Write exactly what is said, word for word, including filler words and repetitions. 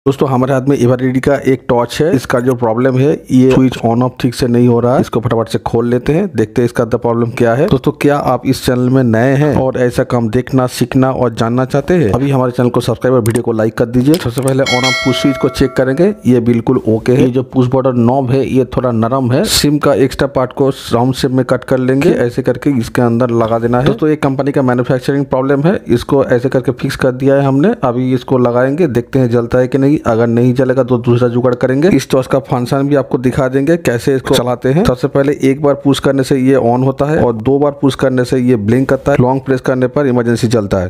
दोस्तों हमारे हाथ में एवररेडी का एक टॉर्च है। इसका जो प्रॉब्लम है ये स्विच ऑन ऑफ ठीक से नहीं हो रहा है। इसको फटाफट से खोल लेते हैं, देखते हैं इसका प्रॉब्लम क्या है। दोस्तों क्या आप इस चैनल में नए हैं और ऐसा काम देखना, सीखना और जानना चाहते हैं? अभी हमारे चैनल को सब्सक्राइब और वीडियो को लाइक कर दीजिए। सबसे पहले ऑन ऑफ पुश स्विच को चेक करेंगे, ये बिल्कुल ओके है। ये जो पुश बटन नॉब है ये थोड़ा नरम है। सिम का एक्स्ट्रा पार्ट को राउंड शेप में कट कर लेंगे, ऐसे करके इसके अंदर लगा देना है। दोस्तों एक कंपनी का मैन्युफैक्चरिंग प्रॉब्लम है, इसको ऐसे करके फिक्स कर दिया है हमने। अभी इसको लगाएंगे, देखते हैं जलता है कि नहीं। अगर नहीं जलेगा तो दूसरा जुगाड़ करेंगे। इस टॉर्च का फंक्शन भी आपको दिखा देंगे कैसे इसको चलाते हैं। सबसे पहले एक बार पुश करने से ये ऑन होता है और दो बार पुश करने से ये ब्लिंक करता है। लॉन्ग प्रेस करने पर इमरजेंसी जलता है।